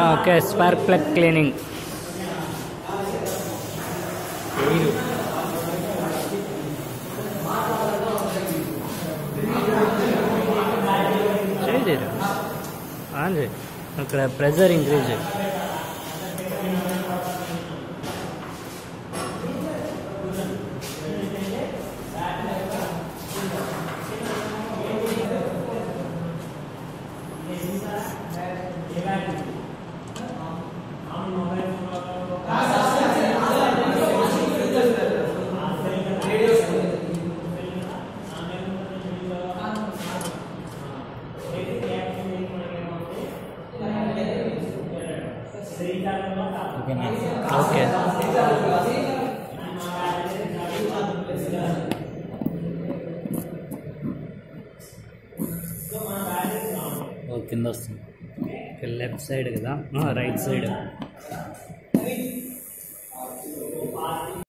Okay, spark plug cleaning. చేయలేరు on చేయి. అక్కడ ప్రెజర్ ఇంక్రీజ్ చేయి. ఓకే, కింద వస్తుంది. లెఫ్ట్ సైడ్ కదా, రైట్ సైడ్.